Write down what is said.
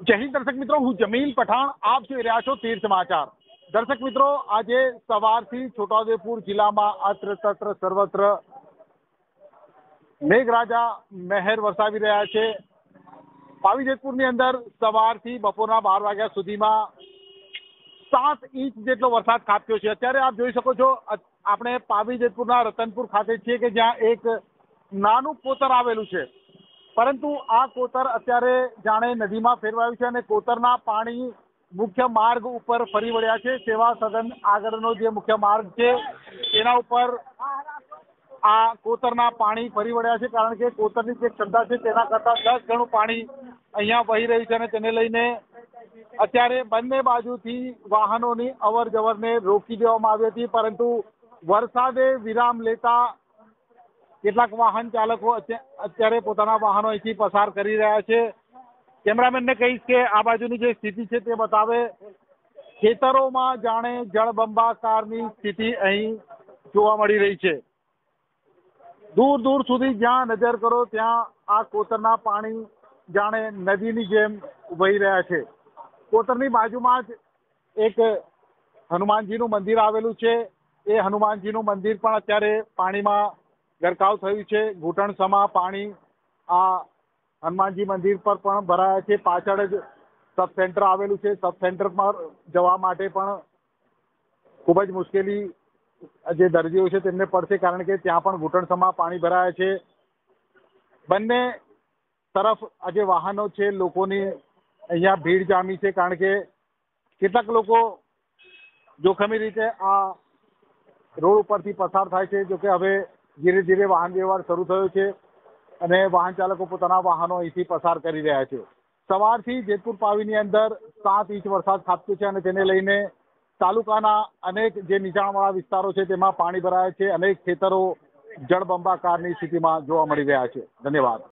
જય હિન્દ દર્શક મિત્રો, હું જમીલ પઠાણ, આપ જોઈ રહ્યા છો તીર સમાચાર। દર્શક મિત્રો, આજે સવારથી છોટાઉદેપુર જિલ્લામાં અત્ર તત્ર સર્વત્ર મેઘરાજા મહેર વરસાવી રહ્યા છે। પાવી જેતપુરની અંદર સવારથી બપોરના 12 વાગ્યા સુધીમાં 7 ઇંચ જેટલો વરસાદ ખાબક્યો છે। અત્યારે આપ જોઈ શકો છો, આપણે પાવી જેતપુરના રતનપુર ખાતે છીએ કે જ્યાં એક નાનું કોતર આવેલું છે, પરંતુ આ કોતર અત્યારે જાણે નદીમાં ફેરવાયું છે અને કોતરના પાણી મુખ્ય માર્ગ ઉપર ફરી વળ્યા છે। સેવા સદન આગળનો જે મુખ્ય માર્ગ છે તેના ઉપર આ કોતરના પાણી ફરી વળ્યા છે, કારણ કે કોતરની જે ક્ષમતા છે તેના કરતાં 10 ગણું પાણી અહીંયા વહી રહ્યું છે અને તેને લઈને અત્યારે બંને બાજુથી વાહનોની અવર જવરને રોકી દેવામાં આવી હતી, પરંતુ વરસાદે વિરામ લેતા કેટલાક વાહન ચાલકો અત્યારે પોતાના વાહનો અહીંથી પસાર કરી રહ્યા છે। કેમેરામેનને કહીશ કે આ બાજુની જે સ્થિતિ છે તે બતાવે। ખેતરોમાં જાણે જળબંબાકારની સ્થિતિ અહીં જોવા મળી રહી છે। દૂર દૂર સુધી જ્યાં નજર કરો ત્યાં આ કોતરના પાણી જાણે નદીની જેમ વહી રહ્યા છે। કોતરની બાજુમાં જ એક હનુમાનજીનું મંદિર આવેલું છે। એ હનુમાનજીનું મંદિર પણ અત્યારે પાણીમાં ગરકાવ થયું છે। ઘૂંટણ સમા પાણી આ હનુમાનજી મંદિર પર પણ ભરાયા છે। પાછળ જ સબ સેન્ટર આવેલું છે। સબ સેન્ટર પર જવા માટે પણ ખૂબ જ મુશ્કેલી જે દર્દીઓ છે તેમને પડશે, કારણ કે ત્યાં પણ ઘૂંટણ સમા પાણી ભરાયા છે। બંને તરફ આ જે વાહનો છે લોકોની અહીંયા ભીડ જામી છે, કારણ કે કેટલાક લોકો જોખમી રીતે આ રોડ ઉપરથી પસાર થાય છે। જોકે હવે ધીરે ધીરે વાહન વ્યવહાર શરૂ થયો છે અને વાહન ચાલકો પોતાના વાહનો અહીંથી પસાર કરી રહ્યા છે। સવારથી જેતપુર પાવીની અંદર 7 ઇંચ વરસાદ ખાબક્યો છે અને તેને લઈને તાલુકાના અનેક જે નીચાણવાળા વિસ્તારો છે તેમાં પાણી ભરાયા છે। અનેક ખેતરો જળબંબાકારની સ્થિતિમાં જોવા મળી રહ્યા છે। ધન્યવાદ।